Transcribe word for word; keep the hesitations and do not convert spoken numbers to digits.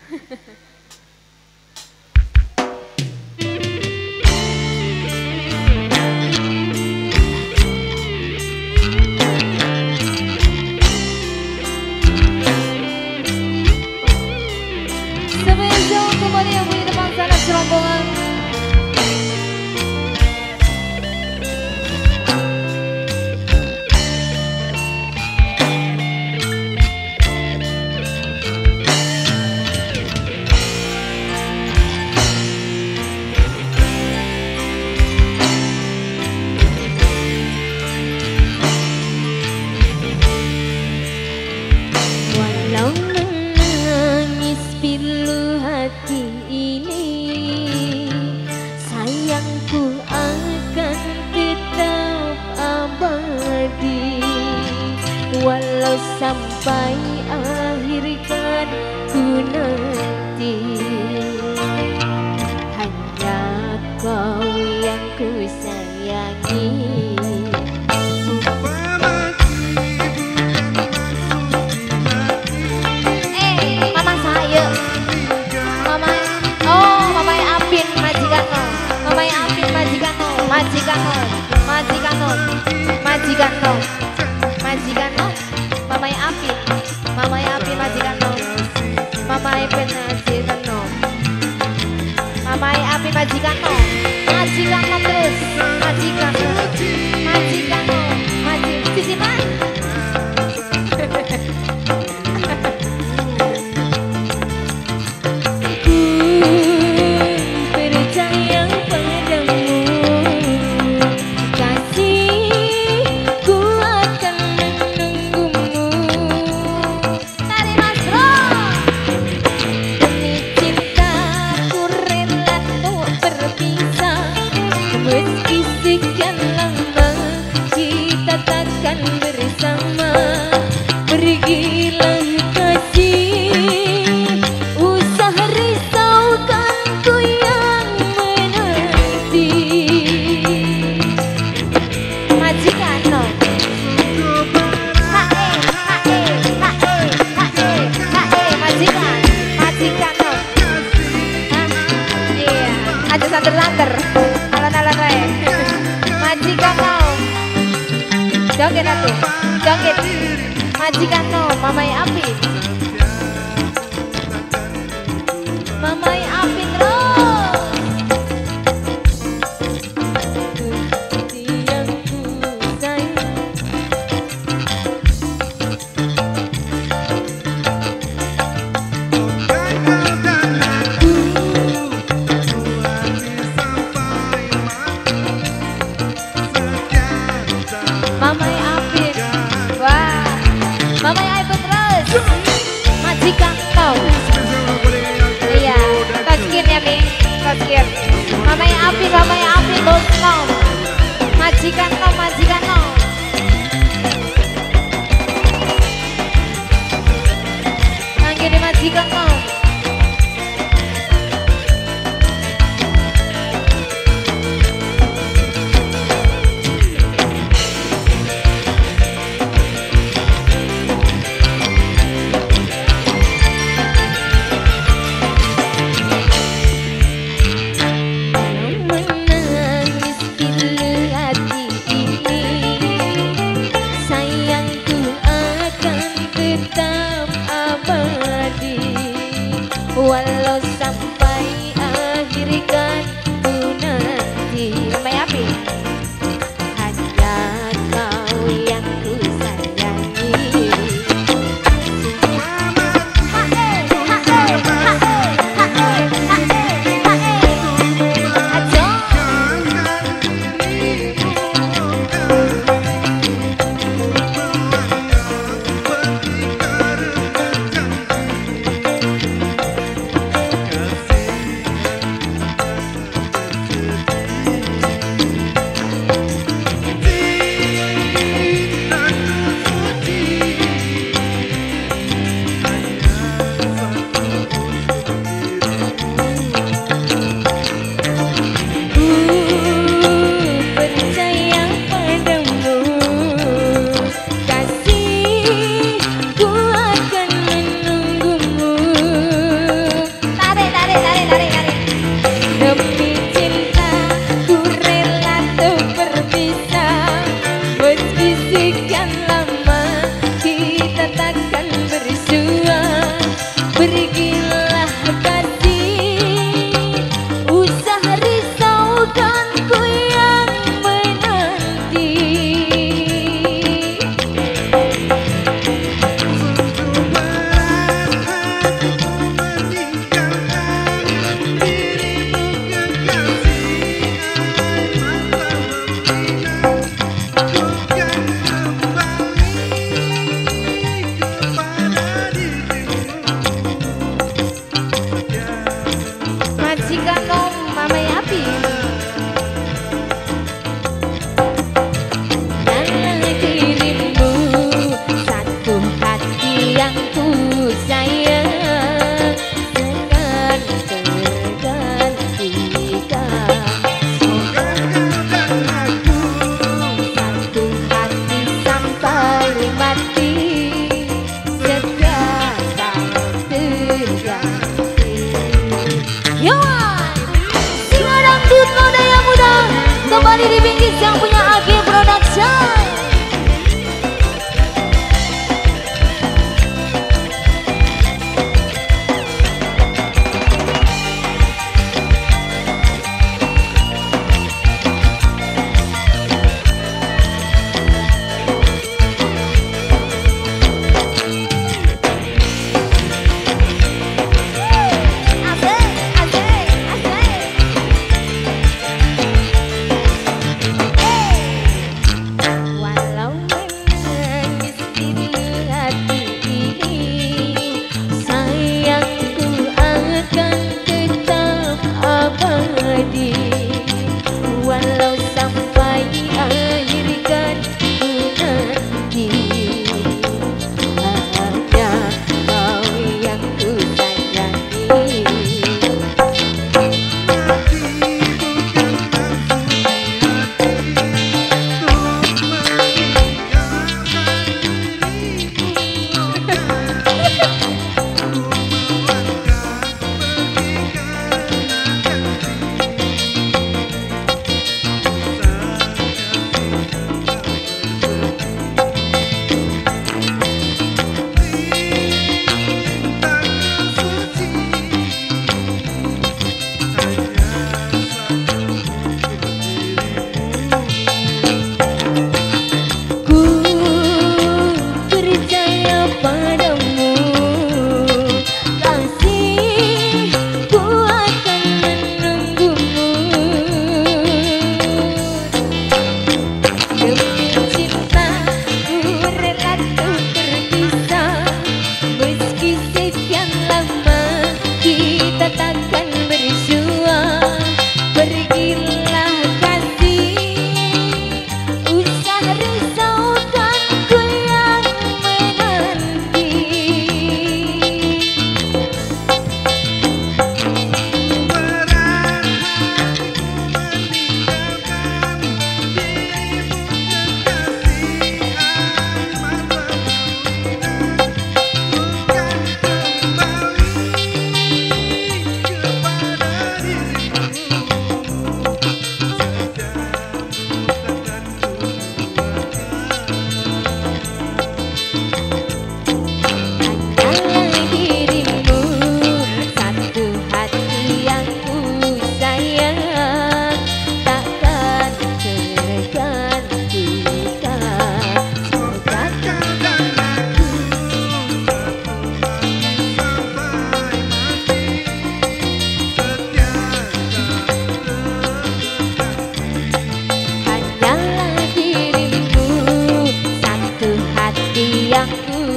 Walau sampai akhir kan ku nanti, hanya kau yang ku sayangi. Eh, mama saya, mama, oh mama Apin majikan no, mama Apin majikan no, majikan no, majikan no, majikan no. Majikan no, mamai api, mamai api majikan no, mamai penajikan no, mamai api majikan no, majikan no terus, majikan no, majikan no, majik, sisi man. Lanter, alan-alan wae. Majikan no, joget atuh, joget. Majikan no, mamai api, mamai api terus. Yang ku sayang. Mamai Apin, wah, mamai Apin terus, majikan kau, iya, taskin ya nih, taskin, mamai Apin, mamai Apin, bos kau, majikan kau, majikan kau, nanti di majikan kau. Walau sampai akhir kan ku nanti, mamai api, hanya kau yang ku sayangi. Hae, hae, hae, hae, hae, hae, ajo. berganti. Yo, singa dangdut noda yang muda kembali di Bingkis yang punya A G Production. Walau sampai akhir kan ku nanti, hanya kau yang ku sayangi. Yang